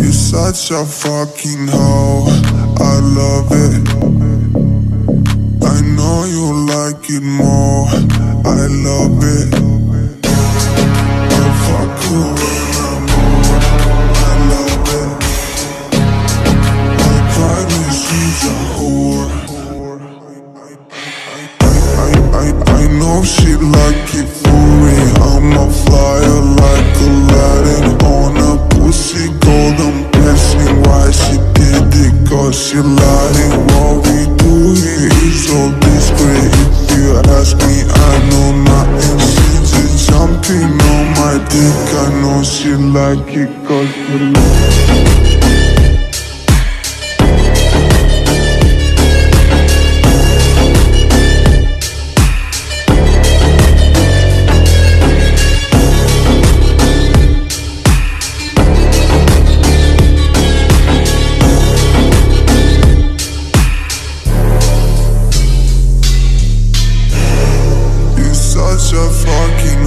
Such a fucking hoe, I love it. I know you like it more, I love it. I fuck you when I'm over, I love it. My private, she's a whore. I know she like it for me. I'm a flyer like Aladdin on a pussy golden blessing. Why she did it? Cause she lying. What we do here is so discreet. If you ask me, I know nothing. She just jumping on my dick. I know she like it cause she like it. Such a fucking